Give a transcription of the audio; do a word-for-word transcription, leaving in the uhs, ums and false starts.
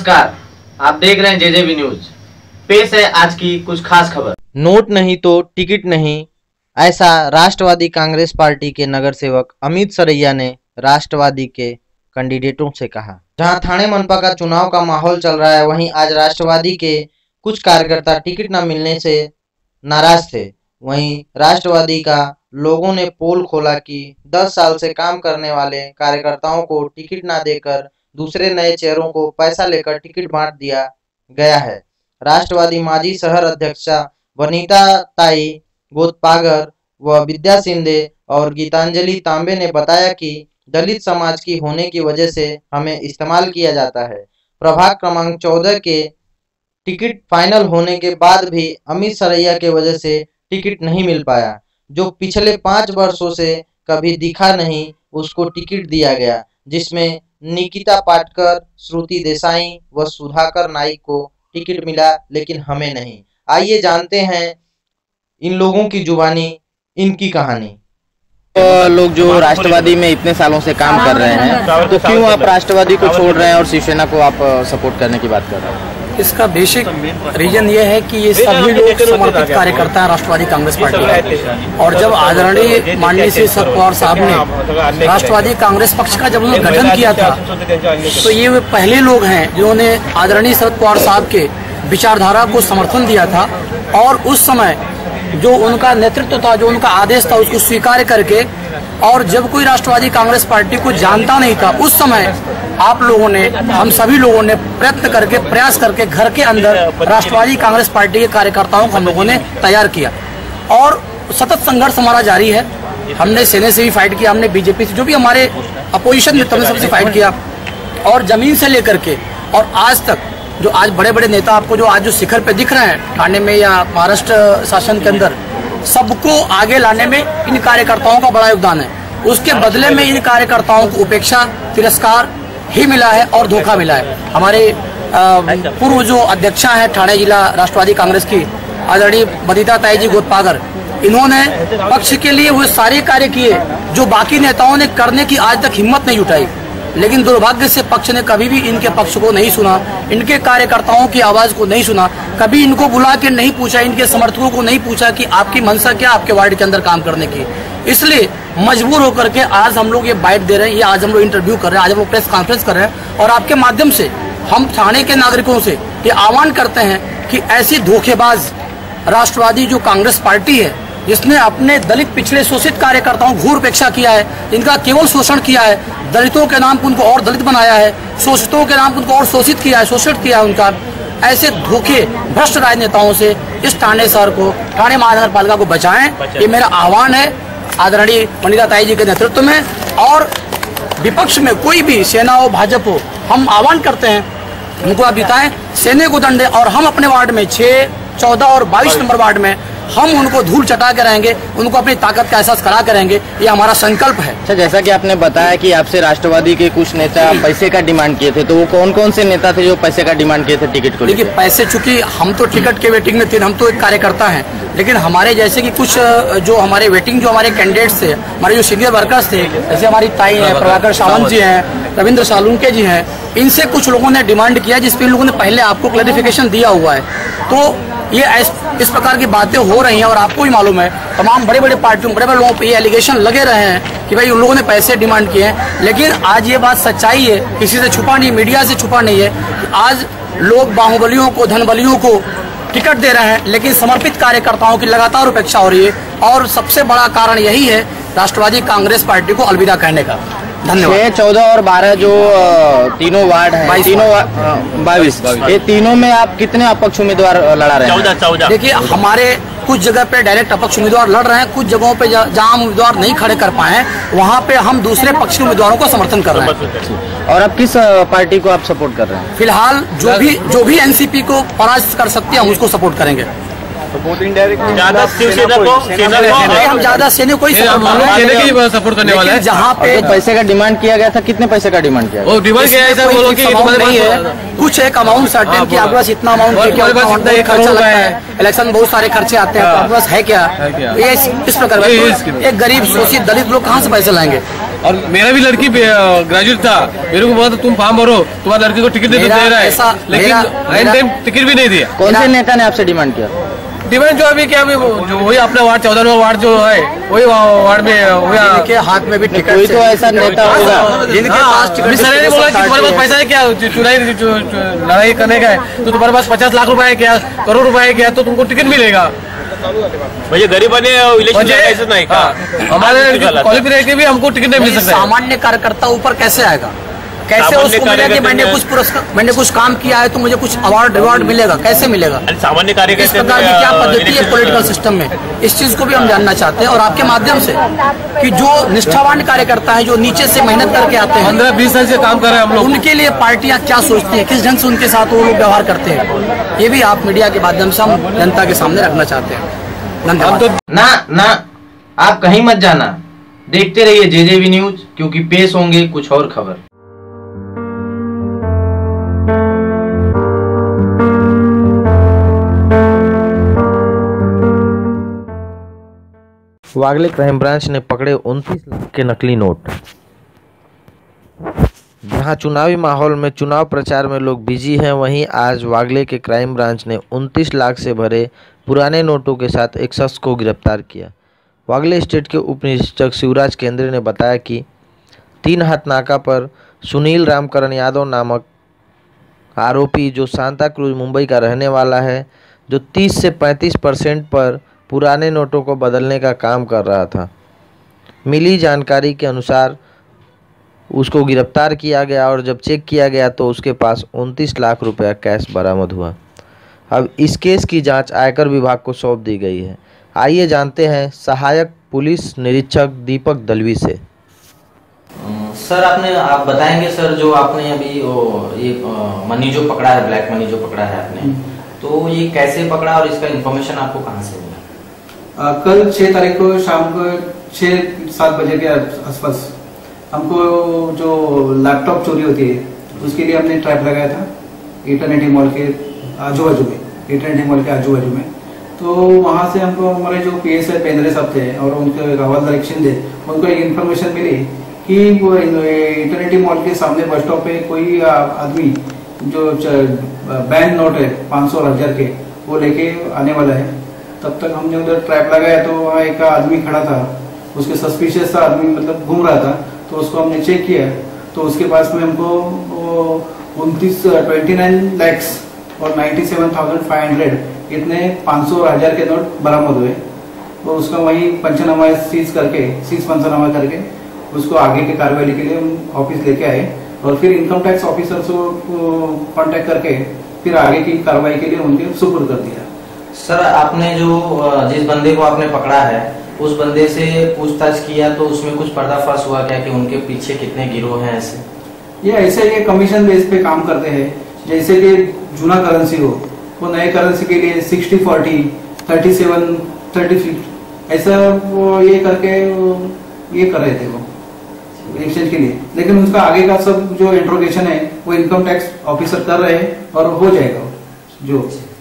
नमस्कार, आप देख रहे हैं जेजेबी न्यूज। पेश है आज की कुछ खास खबर। नोट नहीं तो टिकट नहीं, ऐसा राष्ट्रवादी कांग्रेस पार्टी के नगर सेवक अमित सरैया ने राष्ट्रवादी के कैंडिडेटों से कहा। जहां थाने मनपा का चुनाव का माहौल चल रहा है, वहीं आज राष्ट्रवादी के कुछ कार्यकर्ता टिकट न मिलने से नाराज थे। वहीं राष्ट्रवादी का लोगों ने पोल खोला कि दस साल से काम करने वाले कार्यकर्ताओं को टिकट न देकर दूसरे नए चेहरों को पैसा लेकर टिकट बांट दिया गया है। राष्ट्रवादी माजी शहर अध्यक्षा वनीता ताई गोदपागर व विद्या सिंधे और गीतांजलि तांबे ने बताया कि दलित समाज की होने की वजह से हमें इस्तेमाल किया जाता है। प्रभाग क्रमांक चौदह के टिकट फाइनल होने के बाद भी अमित सरैया के वजह से टिकट नहीं मिल पाया। जो पिछले पाँच वर्षों से कभी दिखा नहीं, उसको टिकट दिया गया, जिसमें निकिता पाटकर, श्रुति देसाई व सुधाकर नाइक को टिकट मिला, लेकिन हमें नहीं। आइए जानते हैं इन लोगों की जुबानी, इनकी कहानी। तो लोग जो राष्ट्रवादी में इतने सालों से काम कर रहे हैं, तो क्यों आप राष्ट्रवादी को छोड़ रहे हैं और शिवसेना को आप सपोर्ट करने की बात कर रहे हैं? इसका बेसिक रीजन ये है कि ये सभी लोग समर्पित कार्यकर्ता हैं राष्ट्रवादी कांग्रेस पार्टी के। और जब आदरणीय माननीय श्री शरद पवार साहब ने राष्ट्रवादी कांग्रेस पक्ष का जब उन्होंने गठन किया था, तो ये वे पहले लोग हैं जिन्होंने आदरणीय शरद पवार साहब के विचारधारा को समर्थन दिया था। और उस समय जो उनका नेतृत्व था, जो उनका आदेश था, उसको स्वीकार करके, और जब कोई राष्ट्रवादी कांग्रेस पार्टी को जानता नहीं था, उस समय आप लोगों ने, हम सभी लोगों ने प्रयत्न करके, प्रयास करके घर के अंदर राष्ट्रवादी कांग्रेस पार्टी के कार्यकर्ताओं को हम लोगों ने तैयार किया। और सतत संघर्ष हमारा जारी है। हमने सेना से भी फाइट किया, हमने बीजेपी से, जो भी हमारे अपोजिशन में, हमने सबसे फाइट किया। और जमीन से लेकर के और आज तक जो आज बड़े बड़े नेता आपको जो आज जो शिखर पे दिख रहे हैं थाने में या महाराष्ट्र शासन के अंदर, सबको आगे लाने में इन कार्यकर्ताओं का बड़ा योगदान है। उसके बदले में इन कार्यकर्ताओं को उपेक्षा, तिरस्कार ही मिला है और धोखा मिला है। हमारे पूर्व जो अध्यक्षा हैं ठाणे जिला राष्ट्रवादी कांग्रेस की, आदरणीय वनीता ताई जी गोदपागर, इन्होंने पक्ष के लिए वो सारे कार्य किए जो बाकी नेताओं ने करने की आज तक हिम्मत नहीं जुटाई। लेकिन दुर्भाग्य से पक्ष ने कभी भी इनके पक्ष को नहीं सुना, इनके कार्यकर्ताओं की आवाज को नहीं सुना, कभी इनको बुला के नहीं पूछा, इनके समर्थकों को नहीं पूछा कि आपकी मंशा क्या, आपके वार्ड के अंदर काम करने की। इसलिए मजबूर होकर के आज हम लोग ये बाइट दे रहे हैं, ये आज हम लोग इंटरव्यू कर रहे हैं, आज हम लोग प्रेस कॉन्फ्रेंस कर रहे हैं। और आपके माध्यम से हम थाने के नागरिकों से ये आह्वान करते हैं कि ऐसी धोखेबाज राष्ट्रवादी जो कांग्रेस पार्टी है, जिसने अपने दलित पिछड़े शोषित कार्यकर्ताओं घोर उपेक्षा किया है, इनका केवल शोषण किया है, दलितों के नाम पर उनको और दलित बनाया है, शोषितों के नाम पर उनको और शोषित किया है, शोषित किया है उनका। ऐसे धोखे भ्रष्ट राजनेताओं से इस थाने शहर को, थाने महानगर पालिका को बचाएं, ये मेरा आह्वान है आदरणीय वनीता ताई जी के नेतृत्व में। और विपक्ष में कोई भी सेना हो, भाजपा हो, हम आह्वान करते हैं उनको आप जिताएं, सेना को दंडे। और हम अपने वार्ड में छह, चौदह और बाईस नंबर वार्ड में हम उनको धूल चटा के रहेंगे, उनको अपनी ताकत का एहसास करा के रहेंगे, ये हमारा संकल्प है। अच्छा, जैसा कि आपने बताया कि आपसे राष्ट्रवादी के कुछ नेता पैसे का डिमांड किए थे, तो वो कौन कौन से नेता थे जो पैसे का डिमांड किए थे टिकट को? देखिए, पैसे, चूंकि हम तो टिकट के वेटिंग में थे, हम तो एक कार्यकर्ता हैं, लेकिन हमारे जैसे कि कुछ जो हमारे वेटिंग जो हमारे कैंडिडेट्स थे, हमारे जो सीनियर वर्कर्स थे, जैसे हमारी ताई है, प्रभाकर सावंत जी हैं, रविंद्र सालुंके जी हैं, इनसे कुछ लोगों ने डिमांड किया, जिसपे इन लोगों ने पहले आपको क्लैरिफिकेशन दिया हुआ है। तो ये इस प्रकार की बातें हो रही हैं और आपको भी मालूम है, तमाम बड़े बड़े पार्टियों, बड़े बड़े लोगों पे ये एलिगेशन लगे रहे हैं कि भाई उन लोगों ने पैसे डिमांड किए हैं। लेकिन आज ये बात सच्चाई है, किसी से छुपा नहीं, मीडिया से छुपा नहीं है कि आज लोग बाहुबलियों को, धनबलियों को टिकट दे रहे हैं, लेकिन समर्पित कार्यकर्ताओं की लगातार उपेक्षा हो रही है। और सबसे बड़ा कारण यही है राष्ट्रवादी कांग्रेस पार्टी को अलविदा कहने का। धन्यवाद। छह, चौदह और बारह जो तीनों वार्ड हैं, तीनों बाईस, ये तीनों में आप कितने अपक्ष उम्मीदवार लड़ा रहे हैं? चौदह चौदह देखिए, हमारे कुछ जगह पे डायरेक्ट अपक्ष उम्मीदवार लड़ रहे हैं, कुछ जगहों पे जहां हम उम्मीदवार नहीं खड़े कर पाए हैं, वहां पे हम दूसरे पक्ष के उम्मीदवारों को समर्थन कर रहे हैं। और अब किस पार्टी को आप सपोर्ट कर रहे हैं? फिलहाल जो भी जो भी एनसीपी को पराजित कर सकती है, हम उसको सपोर्ट करेंगे। ज्यादा शिवसेना को, हम ज्यादा सेना को ही सपोर्ट करने वाले हैं। जहाँ पे पैसे का डिमांड किया गया था, कितने पैसे का डिमांड किया? वो डिमांड किया है, वो लोग नहीं है, कुछ एक अमाउंट सर्टेन कि आपके पास इतना अमाउंट खर्चा लगता है, इलेक्शन बहुत सारे खर्चे आते हैं, आपके पास है क्या? ये इस प्रकार एक गरीब शोषित दलित लोग कहाँ से पैसे लाएंगे? और मेरा भी लड़की ग्रेजुएट था, मेरे को बोला था तुम फॉर्म भरो, तुम्हारी लड़की को टिकट दे दे रहा है, लेकिन एंड टाइम टिकट भी नहीं दिया। कौन से नेता ने आपसे डिमांड किया? डिमांड जो अभी क्या अभी जो वही अपना वार्ड चौदहवा वार्ड जो है वही वार्ड में के हाथ में भी टिकट, कोई तो ऐसा नेता होगा जिनके पास टिकट। सर ने बोला कि तुम्हारे पास पैसा है क्या चुनाई लड़ाई करने का है, तो तुम्हारे पास पचास लाख रुपए है क्या, करोड़ रुपए है क्या, तो तुमको टिकट मिलेगा। म्हणजे गरीबाने इलेक्शन लढायचं नाही का? हमारे क्वालिफिकेशन भी हमको टिकट नहीं मिल सकता। सामान्य कार्यकर्ता ऊपर कैसे आएगा? कैसे उसको मिलेगा कि मैंने कुछ पुरस्कार, मैंने कुछ काम किया है तो मुझे कुछ अवार्ड रिवॉर्ड मिलेगा? कैसे मिलेगा? सामान्य इस प्रकार की क्या पद्धति है पॉलिटिकल सिस्टम में, इस चीज को भी हम जानना चाहते हैं। और आपके माध्यम से कि जो निष्ठावान कार्यकर्ता है, जो नीचे से मेहनत करके आते हैं, पंद्रह बीस साल से काम कर रहे हैं हम लोग, उनके लिए पार्टियां क्या सोचती हैं, किस ढंग से उनके साथ वो लोग व्यवहार करते हैं, ये भी आप मीडिया के माध्यम से हम जनता के सामने रखना चाहते हैं। धन्यवाद। ना ना आप कहीं मत जाना, देखते रहिए जेजेवी न्यूज, क्योंकि पेश होंगे कुछ और खबर। वागले क्राइम ब्रांच ने पकड़े उनतीस लाख के नकली नोट। जहां चुनावी माहौल में चुनाव प्रचार में लोग बिजी हैं, वहीं आज वागले के क्राइम ब्रांच ने उनतीस लाख से भरे पुराने नोटों के साथ एक शख्स को गिरफ्तार किया। वागले स्टेट के उप निरीक्षक शिवराज केंद्रे ने बताया कि तीन हाथ नाका पर सुनील रामकरण यादव नामक आरोपी, जो सांता क्रूज मुंबई का रहने वाला है, जो तीस से पैंतीस परसेंट पर पुराने नोटों को बदलने का काम कर रहा था। मिली जानकारी के अनुसार उसको गिरफ्तार किया गया और जब चेक किया गया तो उसके पास उनतीस लाख रुपया कैश बरामद हुआ। अब इस केस की जांच आयकर विभाग को सौंप दी गई है। आइए जानते हैं सहायक पुलिस निरीक्षक दीपक दलवी से। सर आपने आप बताएंगे सर, जो आपने अभी वो ये मनी जो पकड़ा है, ब्लैक मनी जो पकड़ा है आपने, तो ये कैसे पकड़ा और इसका इन्फॉर्मेशन आपको कहाँ से मिला? आ, कल छह तारीख को शाम को छह सात बजे के आसपास हमको जो लैपटॉप चोरी होती है उसके लिए हमने ट्रैप लगाया था इटर्निटी मॉल के आजू बाजू में, इटर्निटी मॉल के आजू बाजू में। तो वहाँ से हमको हमारे जो पी एस आई पेंद्रे साहब थे और उनके हवलदार शिंदे, उनको एक इन्फॉर्मेशन मिली कि वो इटर्निटी मॉल के सामने बस स्टॉप पे कोई आदमी जो बैन नोट है पाँच सौ और हजार के, वो लेके आने वाला है। तब तक हमने उधर ट्रैप लगाया तो वहाँ एक आदमी खड़ा था, उसके सस्पिशियस सा आदमी मतलब घूम रहा था, तो उसको हमने चेक किया तो उसके पास में हमको उनतीस ट्वेंटी नाइन लैक्स और ninety seven thousand five hundred इतने पाँच सौ और हजार के नोट बरामद हुए। तो उसका वही पंचनामा सीज करके सीज पंचनामा करके उसको आगे की कार्रवाई के लिए हम ऑफिस लेके आए और फिर इनकम टैक्स ऑफिसर को कांटेक्ट करके फिर आगे की कार्रवाई के लिए उनके सुपुर्द कर दिया। सर आपने जो जिस बंदे को आपने पकड़ा है उस बंदे से पूछताछ किया तो उसमें कुछ पर्दाफाश हुआ क्या कि उनके पीछे कितने गिरोह हैं? ऐसे ये ऐसे ये कमीशन बेस पे काम करते हैं, जैसे कि जूना करेंसी हो वो नए करेंसी के लिए sixty forty thirty seven thirty fifty ऐसा वो ये करके वो ये कर रहे थे वो एक्सचेंज के लिए। लेकिन उसका आगे का सब जो इंट्रोगेशन है वो इनकम टैक्स ऑफिसर कर रहे हैं और हो जाएगा जो